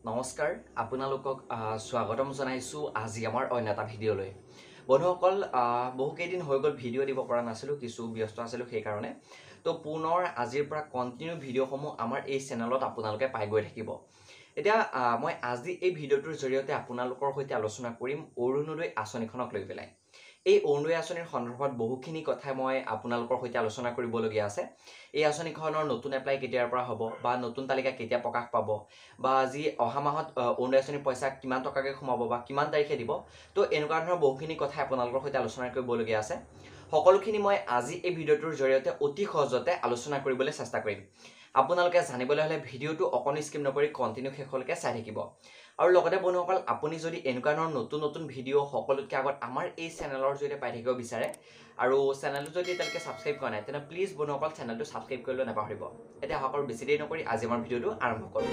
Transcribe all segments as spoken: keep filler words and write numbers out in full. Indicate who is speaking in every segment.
Speaker 1: নমস্কাৰ আপোনালোকক স্বাগতম জনাইছো আজি আমাৰ অন্য এটা ভিডিঅ'লৈ বন্ধুসকল বহু কেইদিন হৈ গ'ল ভিডিঅ' দিব পৰা নাছিলো কিছু ব্যস্ত আছিলো সেই কাৰণে তো পুনৰ আজিৰ পৰা কন্টিনিউ ভিডিঅ'সমূহ আমাৰ এই চেনেলত আপোনালোকে পাই গৈ থাকিব এতিয়া মই আজি এই ভিডিঅ'টোৰ জৰিয়তে আপোনালোকৰ সৈতে আলোচনা কৰিম অৰুণোদয় আঁচনিখনক লৈ পেলাই এই অৰুণোদয় আঁচনিৰ সন্দৰ্ভত বহুখিনি কথা মই আপোনালোকৰ সৈতে আলোচনা কৰিবলগীয়া আছে এই আঁচনিখনৰ নতুন এপ্লাই কেতিয়াৰ পৰা হ'ব বা নতুন তালিকা কেতিয়া প্ৰকাশ পাব বা আজি অহা মাহত অৰুণোদয় আঁচনিৰ পইচা কিমান টকাকৈ সোমাব বা কিমান তাৰিখে দিব তো এনেকুৱা ধৰণৰ বহুখিনি কথা আপোনালোকৰ সৈতে আলোচনা কৰিবলগীয়া আছে সকলোখিনি মই আজি এই ভিডিঅ'টোৰ জৰিয়তে অতি সহজতে আলোচনা কৰিবলৈ চেষ্টা কৰিম আপোনালোকে জানিবলৈ হলে ভিডিঅ'টো অকণি স্কিপ নকৰি কন্টিনিউ শেষলৈকে চাই থাকিব আৰু লগতে বন্ধুসকল আপুনি যদি এনেকুৱা ধৰণৰ নতুন নতুন ভিডিঅ' সকলোতকৈ আগত আমাৰ এই চেনেলৰ জৰিয়তে পাই থাকিব বিচাৰে আৰু চেনেলটো যদি এতিয়ালৈকে ছাবস্ক্ৰাইব কৰা নাই তেনে প্লিজ বন্ধুসকল চেনেলটো ছাবস্ক্ৰাইব কৰিবলৈ নাপাহৰিব এতিয়া সকলো বেছি দেৰি নকৰি আজি আমাৰ ভিডিঅ'টো আৰম্ভ কৰোঁ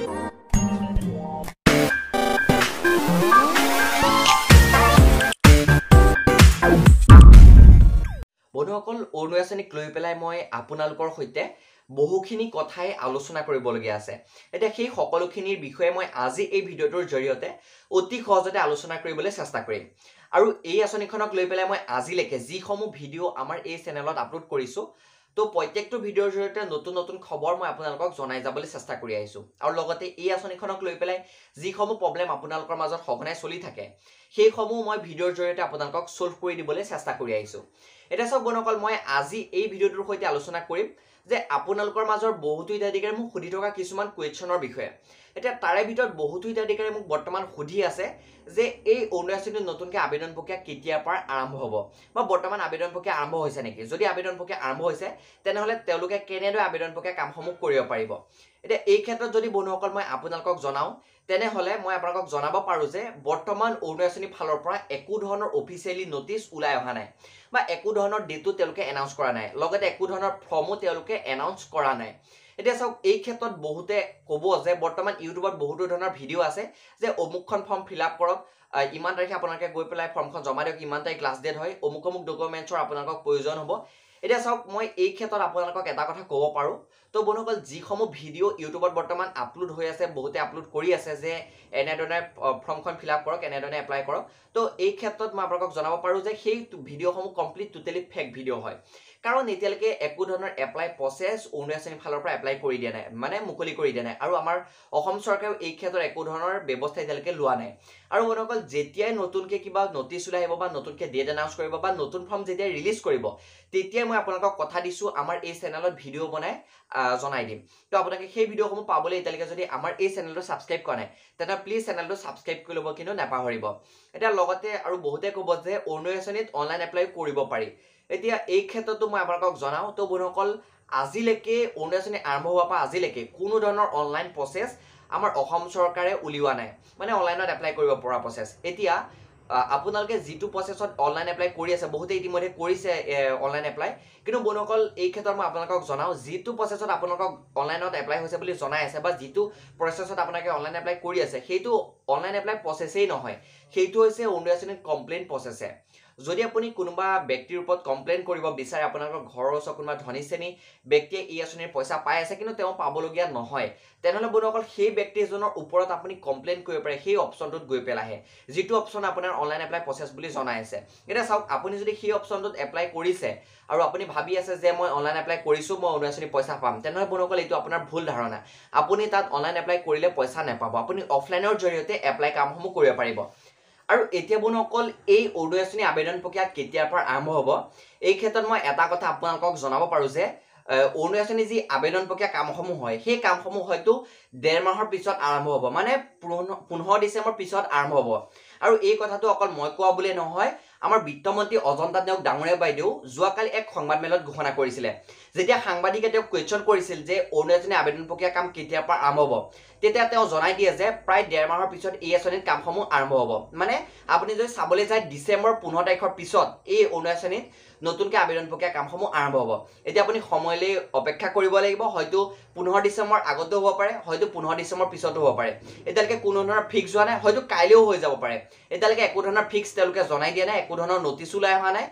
Speaker 1: বন্ধুসকল অৰুণোদয় আঁচনিক লৈ পেলাই মই আপোনালোকৰ সৈতে বহুখিনি কথাই আলোচনা কৰিবলগীয়া আছে এতিয়া সেই সকলোখিনিৰ বিষয়ে মই আজি এই ভিডিঅ'টোৰ জৰিয়তে অতি সহজতে আলোচনা কৰিবলৈ চেষ্টা কৰিম আৰু এই আঁচনিখনক লৈ পেলাই মই আজিলৈকে যিসমূহ ভিডিঅ' আমাৰ এই চেনেলত আপলোড কৰিছো তো প্ৰত্যেকটো ভিডিঅ'ৰ জৰিয়তে নতুন নতুন খবৰ মই আপোনালোকক জনাই যাবলৈ চেষ্টা কৰি আহিছো আৰু লগতে এই আঁচনিখনক লৈ পেলাই যিসমূহ প্ৰব্লেম আপোনালোকৰ মাজত সঘনাই চলি থাকে সেইসমূহ মই ভিডিঅ'ৰ জৰিয়তে আপোনালোকক সলভ কৰি দিবলৈ চেষ্টা কৰি আহিছো এটা সব বন্ধুসকল মই আজি এই ভিডিঅ'টোৰ সৈতে আলোচনা কৰিম যে আপোনালোকৰ মাজৰ বহুতো হিতাধিকাৰী মোক সুধি থকা কিছুমান কুৱেশ্যনৰ বিষয়ে এতিয়া তাৰে ভিতৰত বহুতো হিতাধিকাৰী মোক বৰ্তমান সুধি আছে যে এই অৰুণোদয় আঁচনিৰ নতুনকৈ আবেদন প্ৰক্ৰিয়া কেতিয়াৰ পৰা আৰম্ভ হ'ব বা বৰ্তমান আবেদন প্ৰক্ৰিয়া আৰম্ভ হৈছে নেকি যদি আবেদন প্ৰক্ৰিয়া আৰম্ভ হৈছে তেনেহ'লে তেওঁলোকে কেনেদৰে আবেদন প্ৰক্ৰিয়া কামসমূহ কৰিব পাৰিব এতিয়া এই ক্ষেত্ৰত যদি বন্ধুসকল মই আপোনালোকক জনাওঁ তেনেহ'লে মই আপোনালোকক জনাব পাৰোঁ যে বৰ্তমান অৰুণোদয় আঁচনিৰ ফালৰ পৰা একো ধৰণৰ অফিচিয়েলি নটিচ ওলাই অহা নাই বা একো ধৰণৰ ডেটো তেওঁলোকে এনাউন্স কৰা নাই লগতে একো ধৰণৰ ফৰ্মো তেওঁলোকে এনাউন্স কৰা নাই এতিয়া চাওক এই ক্ষেত্ৰত বহুতে ক'ব যে বৰ্তমান ইউটিউবত বহুতো ধৰণৰ ভিডিঅ' আছে যে অমুকখন ফৰ্ম ফিল আপ কৰক ইমান তাৰিখে আপোনালোকে গৈ পেলাই ফৰ্মখন জমা দিয়ক ইমান তাৰিখ লাষ্ট ডেট হয় অমুক অমুক ডকুমেণ্টছৰ আপোনালোকক প্ৰয়োজন হ'ব এতিয়া চাওক মই এই ক্ষেত্ৰত আপোনালোকক এটা কথা ক'ব পাৰোঁ তো বন্ধুসকল যিসমূহ ভিডিঅ' ইউটিউবত বৰ্তমান আপলোড হৈ আছে বহুতে আপলোড কৰি আছে যে এনেধৰণে ফৰ্মখন ফিল আপ কৰক এনেধৰণে এপ্লাই কৰক তো এই ক্ষেত্ৰত মই আপোনালোকক জনাব পাৰোঁ যে সেই ভিডিঅ'সমূহ কমপ্লিট টোটেলি ফেক ভিডিঅ' হয় কাৰণ এতিয়ালৈকে একো ধৰণৰ এপ্লাই প্ৰচেছ অৰুণোদয় আঁচনিৰ ফালৰ পৰা এপ্লাই কৰি দিয়া নাই মানে মুকলি কৰি দিয়া নাই আৰু আমাৰ অসম চৰকাৰেও এই ক্ষেত্ৰত একো ধৰণৰ ব্যৱস্থা এতিয়ালৈকে লোৱা নাই আৰু বন্ধুসকল যেতিয়াই নতুনকৈ কিবা নটিচ ওলাই আহিব বা নতুনকৈ ডেট এনাউন্স কৰিব বা নতুন ফৰ্ম যেতিয়া ৰিলিজ কৰিব তেতিয়াই মই আপোনালোকক কথা দিছোঁ আমাৰ এই চেনেলত ভিডিঅ' বনাই জনাই দিম তো আপোনালোকে সেই ভিডিঅ'সমূহ পাবলৈ এতিয়ালৈকে যদি আমাৰ এই চেনেলটো ছাবস্ক্ৰাইব কৰা নাই তেনে প্লিজ চেনেলটো ছাবস্ক্ৰাইব কৰি ল'ব কিন্তু নাপাহৰিব এতিয়া লগতে আৰু বহুতে ক'ব যে অৰুণোদয় আঁচনিত অনলাইন এপ্লাই কৰিব পাৰি এতিয়া এই ক্ষেত্ৰতো মই আপোনালোকক জনাওঁ তো বন্ধুসকল আজিলৈকে অৰুণোদয় আঁচনি আৰম্ভ হোৱাৰ পৰা আজিলৈকে কোনো ধৰণৰ অনলাইন প্ৰচেছ আমাৰ অসম চৰকাৰে উলিওৱা নাই মানে অনলাইনত এপ্লাই কৰিব পৰা প্ৰচেছ এতিয়া আপোনালোকে যিটো প্ৰচেছত অনলাইন এপ্লাই কৰি আছে বহুতে ইতিমধ্যে কৰিছে অনলাইন এপ্লাই কিন্তু বন্ধুসকল এই ক্ষেত্ৰত মই আপোনালোকক জনাওঁ যিটো প্ৰচেছত আপোনালোকক অনলাইনত এপ্লাই হৈছে বুলি জনাই আছে বা যিটো প্ৰচেছত আপোনালোকে অনলাইন এপ্লাই কৰি আছে সেইটো অনলাইন এপ্লাই প্ৰচেছেই নহয় সেইটো হৈছে অৰুণোদয় আঁচনিৰ কমপ্লেইন প্ৰচেছে যদি আপুনি কোনোবা ব্যক্তিৰ ওপৰত কমপ্লেইন কৰিব বিচাৰে আপোনালোকৰ ঘৰৰ ওচৰত কোনোবা ধনী শ্ৰেণী ব্যক্তিয়ে এই আঁচনিৰ পইচা পাই আছে কিন্তু তেওঁ পাবলগীয়া নহয় তেনেহ'লে বন্ধুসকল সেই ব্যক্তিজনৰ ওপৰত আপুনি কমপ্লেইন কৰিব পাৰে সেই অপশ্যনটোত গৈ পেলাইহে যিটো অপশ্যন আপোনাৰ অনলাইন এপ্লাই প্ৰচেছ বুলি জনাই আছে এতিয়া চাওক আপুনি যদি সেই অপশ্যনটোত এপ্লাই কৰিছে আৰু আপুনি ভাবি আছে যে মই অনলাইন এপ্লাই কৰিছোঁ মই অৰুণোদয় আঁচনিৰ পইচা পাম তেনেহ'লে বন্ধুসকল এইটো আপোনাৰ ভুল ধাৰণা আপুনি তাত অনলাইন এপ্লাই কৰিলে পইচা নাপাব আপুনি অফলাইনৰ জৰিয়তে এপ্লাই কামসমূহ কৰিব পাৰিব আৰু এতিয়া বন্ধুসকল এই অৰুণোদয় আঁচনি আবেদন প্ৰক্ৰিয়া কেতিয়াৰ পৰা আৰম্ভ হ'ব এই ক্ষেত্ৰত মই এটা কথা আপোনালোকক জনাব পাৰোঁ যে অৰুণোদয় আঁচনি যি আবেদন প্ৰক্ৰিয়া কামসমূহ হয় সেই কামসমূহ হয়তো ডেৰ মাহৰ পিছত আৰম্ভ হ'ব মানে পোন্ধৰ ডিচেম্বৰ পিছত আৰম্ভ হ'ব আৰু এই কথাটো অকল মই কোৱা বুলিয়ে নহয় আমাৰ বিত্তমন্ত্ৰী অজন্তা নেওগ ডাঙৰীয়া বাইদেউ যোৱাকালি এক সংবাদমেলত ঘোষণা কৰিছিলে যেতিয়া সাংবাদিকে তেওঁক কুৱেশ্যন কৰিছিল যে অৰুণোদয় আঁচনি আবেদন প্ৰক্ৰিয়া কাম কেতিয়াৰ পৰা আৰম্ভ হ'ব তেতিয়া তেওঁ জনাই দিয়ে যে প্ৰায় ডেৰ মাহৰ পিছত এই আঁচনিৰ কামসমূহ আৰম্ভ হ'ব মানে আপুনি যদি চাবলৈ যায় ডিচেম্বৰ পোন্ধৰ তাৰিখৰ পিছত এই অৰুণোদয় আঁচনিত নতুনকৈ আবেদন প্ৰক্ৰিয়া কামসমূহ আৰম্ভ হ'ব এতিয়া আপুনি সময়লৈ অপেক্ষা কৰিব লাগিব হয়তো পোন্ধৰ ডিচেম্বৰ আগতেও হ'ব পাৰে হয়তো পোন্ধৰ ডিচেম্বৰ পিছতো হ'ব পাৰে এতিয়ালৈকে কোনো ধৰণৰ ফিক্স হোৱা নাই হয়তো কাইলৈও হৈ যাব পাৰে এতিয়ালৈকে একো ধৰণৰ ফিক্স তেওঁলোকে জনাই দিয়া নাই একো ধৰণৰ নটিচ ওলাই অহা নাই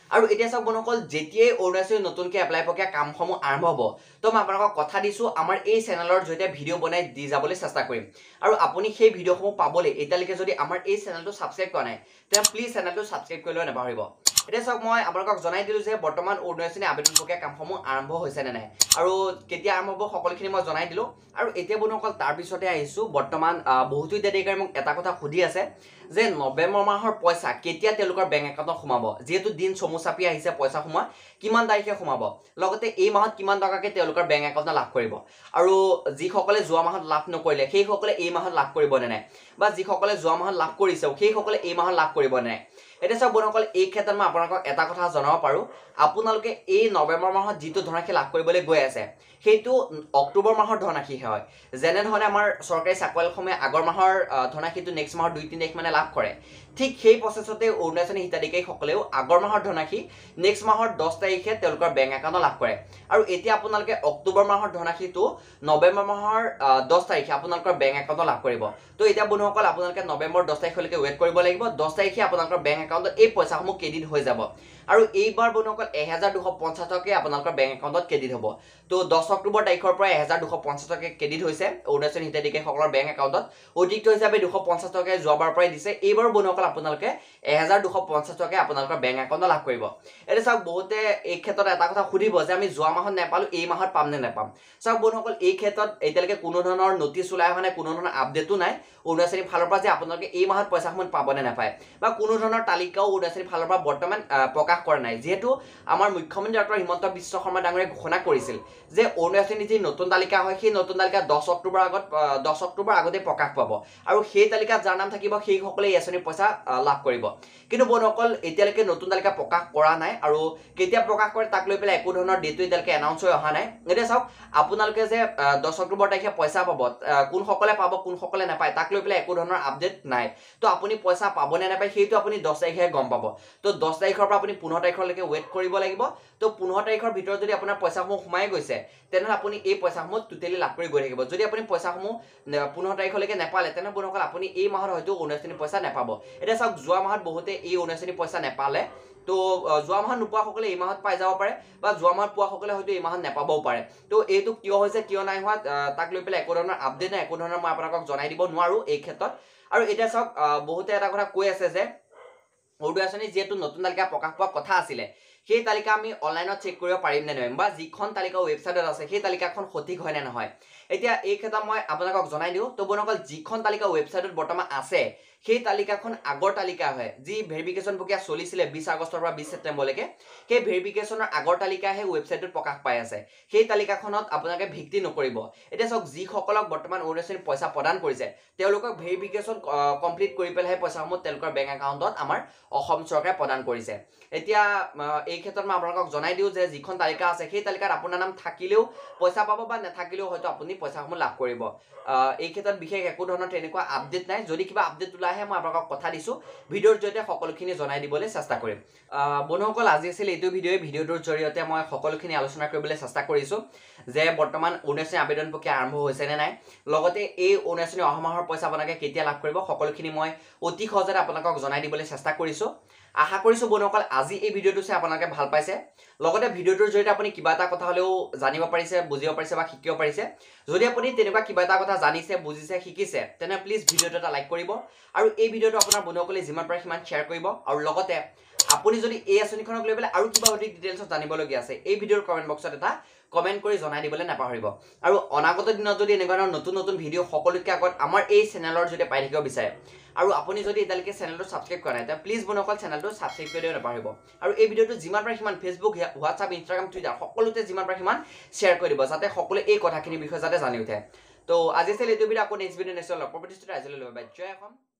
Speaker 1: আৰু এতিয়া চাওক বন্ধুসকল যেতিয়াই অৰুণাচলী নতুনকৈ এপ্লাই প্ৰক্ৰিয়া কামসমূহ আৰম্ভ হ'ব তো মই আপোনালোকক কথা দিছোঁ আমাৰ এই চেনেলৰ জৰিয়তে ভিডিঅ' বনাই দি যাবলৈ চেষ্টা কৰিম আৰু আপুনি সেই ভিডিঅ'সমূহ পাবলৈ এতিয়ালৈকে যদি আমাৰ এই চেনেলটো ছাবস্ক্ৰাইব কৰা নাই তেন্তে প্লিজ চেনেলটো ছাবস্ক্ৰাইব কৰি লৈ নাপাহৰিব এতিয়া চাওক মই আপোনালোকক জনাই দিলোঁ যে বৰ্তমান অৰুণাচলী আবেদন প্ৰক্ৰিয়া কামসমূহ আৰম্ভ হৈছে নে নাই আৰু কেতিয়া আৰম্ভ হ'ব সকলোখিনি মই জনাই দিলোঁ আৰু এতিয়া বন্ধুসকল তাৰপিছতে আহিছোঁ বৰ্তমান বহুতো হিতাধিকাৰীয়ে মোক এটা কথা সুধি আছে যে নৱেম্বৰ মাহৰ পইচা কেতিয়া তেওঁলোকৰ বেংক একাউণ্টত সোমাব যিহেতু দিন চমু চাপি আহিছে পইচা সোমোৱা কিমান তাৰিখে সোমাব লগতে এই মাহত কিমান টকাকৈ তেওঁলোকৰ বেংক একাউণ্টত লাভ কৰিব আৰু যিসকলে যোৱা মাহত লাভ নকৰিলে সেইসকলে এই মাহত লাভ কৰিব নে নাই বা যিসকলে যোৱা মাহত লাভ কৰিছে সেইসকলে এই মাহত লাভ কৰিব নে নাই এতিয়া চাওক বন্ধুসকল এই ক্ষেত্ৰত মই আপোনালোকক এটা কথা জনাব পাৰোঁ আপোনালোকে এই নৱেম্বৰ মাহত যিটো ধনৰাশি লাভ কৰিবলৈ গৈ আছে সেইটো অক্টোবৰ মাহৰ ধনৰাশিহে হয় যেনেধৰণে আমাৰ চৰকাৰী চাকৰিয়ালসমূহে আগৰ মাহৰ ধনৰাশিটো নেক্সট মাহৰ দুই তিনি তাৰিখ মানে লাভ কৰে ঠিক সেই প্ৰচেছতে অৰুণাচলী হিতাধিকাৰীসকলেও আগৰ মাহৰ ধনৰাশি নেক্সট মাহৰ দহ তাৰিখে তেওঁলোকৰ বেংক একাউণ্টত লাভ কৰে আৰু এতিয়া আপোনালোকে অক্টোবৰ মাহৰ ধনৰাশিটো নৱেম্বৰ মাহৰ দহ তাৰিখে আপোনালোকৰ বেংক একাউণ্টত লাভ কৰিব তো এতিয়া বন্ধুসকল আপোনালোকে নৱেম্বৰ দহ তাৰিখলৈকে ৱেইট কৰিব লাগিব দহ তাৰিখে আপোনালোকৰ বেংক একাউণ্টত এই পইচাসমূহ ক্ৰেডিট হৈ যাব আৰু এইবাৰ বন্ধুসকল এহেজাৰ দুশ পঞ্চাছ টকাকৈ আপোনালোকৰ বেংক একাউণ্টত ক্ৰেডিট হ'ব তো দহ অক্টোবৰ তাৰিখৰ পৰা এহেজাৰ দুশ পঞ্চাছ টকাকৈ ক্ৰেডিট হৈছে অৰুণাচলী হিতাধিকাৰীসকলৰ বেংক একাউণ্টত অতিৰিক্ত হিচাপে দুশ পঞ্চাছ টকাকৈ যোৱাবাৰ পৰাই দিছে এইবাৰ বন্ধুসকল আপোনালোকে এহেজাৰ দুশ পঞ্চাছ টকাকৈ আপোনালোকৰ বেংক একাউণ্টত লাভ কৰিব এতিয়া চাওক বহুতে এই ক্ষেত্ৰত এটা কথা সুধিব যে আমি যোৱা মাহত নাপালোঁ এই মাহত পাম নে নাপাম চাওক বন্ধুসকল এই ক্ষেত্ৰত এতিয়ালৈকে কোনো ধৰণৰ নটিচ ওলাই অহা নাই কোনো ধৰণৰ আপডেটো নাই অৰুণাচলীৰ ফালৰ পৰা যে আপোনালোকে এই মাহত পইচাসমূহ পাব নে নাপায় বা কোনো ধৰণৰ তালিকাও অৰুণাচলীৰ ফালৰ পৰা বৰ্তমান প্ৰকাশ কৰা নাই যিহেতু আমাৰ মুখ্যমন্ত্ৰী ডক্টৰ হিমন্ত বিশ্ব শৰ্মা ডাঙৰীয়াই ঘোষণা কৰিছিল যে অৰুণাচলীৰ যি নতুন তালিকা হয় সেই নতুন তালিকা দহ অক্টোবৰ আগত দহ অক্টোবৰ আগতে প্ৰকাশ পাব আৰু সেই তালিকাত যাৰ নাম থাকিব সেইসকলে এই আঁচনিৰ পইচা লাভ কৰিব কিন্তু বন্ধুসকল এতিয়ালৈকে নতুন তালিকা প্ৰকাশ কৰা নাই আৰু কেতিয়া প্ৰকাশ কৰে তাক লৈ পেলাই একো ধৰণৰ ডেটো এতিয়ালৈকে এনাউন্স হৈ অহা নাই এতিয়া চাওক আপোনালোকে যে দহ অক্টোবৰ তাৰিখে পইচা পাব কোনসকলে পাব কোনসকলে নাপায় তাক লৈ পেলাই একো ধৰণৰ আপডেট নাই তো আপুনি পইচা পাব নে নাপায় সেইটো আপুনি দহ তাৰিখে গম পাব তো দহ তাৰিখৰ পৰা আপুনি পোন্ধৰ তাৰিখলৈকে ৱেইট কৰিব লাগিব তো পোন্ধৰ তাৰিখৰ ভিতৰত যদি আপোনাৰ পইচাসমূহ সোমাই গৈছে তেনেহ'লে আপুনি এই পইচাসমূহ টোটেলি লাভ কৰি গৈ থাকিব যদি আপুনি পইচাসমূহ পোন্ধৰ তাৰিখলৈকে নাপালে তেনেহ'লে বন্ধুসকল আপুনি এই মাহত হয়তো অৰুণাচলী পইচা নাপাব এতিয়া চাওক যোৱা মাহত বহুতে এই অৰুণাচলী পইচা নাপালে তো যোৱা মাহত নোপোৱাসকলে এই মাহত পাই যাব পাৰে বা যোৱা মাহত পোৱাসকলে হয়তো এই মাহত নাপাবও পাৰে তো এইটো কিয় হৈছে কিয় নাই হোৱা তাক লৈ পেলাই একো ধৰণৰ আপডেট নাই একো ধৰণৰ মই আপোনালোকক জনাই দিব নোৱাৰোঁ এই ক্ষেত্ৰত আৰু এতিয়া চাওক বহুতে এটা কথা কৈ আছে যে অৰুণোদয় আঁচনি যিহেতু নতুন তালিকা প্ৰকাশ পোৱা কথা আছিলে সেই তালিকা আমি অনলাইনত চেক কৰিব পাৰিম নে নোৱাৰিম বা যিখন তালিকা ৱেবছাইটত আছে সেই তালিকাখন সঠিক হয় নে নহয় এতিয়া এই ক্ষেত্ৰত মই আপোনালোকক জনাই দিওঁ তো বন্ধুসকল যিখন তালিকা ৱেবছাইটত বৰ্তমান আছে সেই তালিকাখন আগৰ তালিকা হয় যি ভেৰিফিকেশ্যন প্ৰক্ৰিয়া চলিছিলে বিছ আগষ্টৰ পৰা বিছ ছেপ্টেম্বৰলৈকে সেই ভেৰিফিকেশ্যনৰ আগৰ তালিকাহে ৱেবছাইটত প্ৰকাশ পাই আছে সেই তালিকাখনত আপোনালোকে ভিত্তি নকৰিব এতিয়া চাওক যিসকলক বৰ্তমান অৰুণাচলীৰ পইচা প্ৰদান কৰিছে তেওঁলোকক ভেৰিফিকেশ্যন কমপ্লিট কৰি পেলাইহে পইচাসমূহ তেওঁলোকৰ বেংক একাউণ্টত আমাৰ অসম চৰকাৰে প্ৰদান কৰিছে এতিয়া এই ক্ষেত্ৰত মই আপোনালোকক জনাই দিওঁ যে যিখন তালিকা আছে সেই তালিকাত আপোনাৰ নাম থাকিলেও পইচা পাব বা নাথাকিলেও হয়তো আপুনি পইচাসমূহ লাভ কৰিব এই ক্ষেত্ৰত বিশেষ একো ধৰণৰ তেনেকুৱা আপডেট নাই যদি কিবা আপডেট ওলাইহে মই আপোনালোকক কথা দিছোঁ ভিডিঅ'ৰ জৰিয়তে সকলোখিনি জনাই দিবলৈ চেষ্টা কৰিম বন্ধুসকল আজি আছিল এইটো ভিডিঅ'ই ভিডিঅ'টোৰ জৰিয়তে মই সকলোখিনি আলোচনা কৰিবলৈ চেষ্টা কৰিছোঁ যে বৰ্তমান অৰুণাচলী আবেদন প্ৰক্ৰিয়া আৰম্ভ হৈছে নে নাই লগতে এই অৰুণাচলী অহা মাহৰ পইচা আপোনালোকে কেতিয়া লাভ কৰিব সকলোখিনি মই অতি সহজতে আপোনালোকক জনাই দিবলৈ চেষ্টা কৰিছোঁ আশা কৰিছোঁ বন্ধুসকল আজি এই ভিডিঅ'টো চাই আপোনালোকে ভাল পাইছে লগতে ভিডিঅ'টোৰ জৰিয়তে আপুনি কিবা এটা কথা হ'লেও জানিব পাৰিছে বুজিব পাৰিছে বা শিকিব পাৰিছে যদি আপুনি তেনেকুৱা কিবা এটা কথা জানিছে বুজিছে শিকিছে তেনে প্লিজ ভিডিঅ'টো এটা লাইক কৰিব আৰু এই ভিডিঅ'টো আপোনাৰ বন্ধুসকলে যিমান পাৰে সিমান শ্বেয়াৰ কৰিব আৰু লগতে আপুনি যদি এই আঁচনিখনক লৈ পেলাই আৰু কিবা অধিক ডিটেইলছত জানিবলগীয়া আছে এই ভিডিঅ'ৰ কমেণ্ট বক্সত এটা কমেণ্ট কৰি জনাই দিবলৈ নাপাহৰিব আৰু অনাগত দিনত যদি এনেকুৱা ধৰণৰ নতুন নতুন ভিডিঅ' সকলোতকৈ আগত আমাৰ এই চেনেলৰ জৰিয়তে পাই থাকিব বিচাৰে আৰু আপুনি যদি এতিয়ালৈকে চেনেলটো ছাবস্ক্ৰাইব কৰা নাই তেতিয়া প্লিজ বন্ধুসকল চেনেলটো ছাবস্ক্ৰাইব কৰি দিব নাপাহৰিব আৰু এই ভিডিঅ'টো যিমান পাৰে সিমান ফেচবুক হোৱাটছআপ ইনষ্টাগ্ৰাম টুইটাৰ সকলোতে যিমান পাৰে সিমান শ্বেয়াৰ কৰি দিব যাতে সকলোৱে এই কথাখিনিৰ বিষয়ে যাতে জানি উঠে তো আজি আছিল এইটো ভিডিঅ' আকৌ নেক্সট ভিডিঅ' নেক্সট লগ পাব প্ৰতিষ্ঠা আজিলৈ লৈ বাই জয় অসম।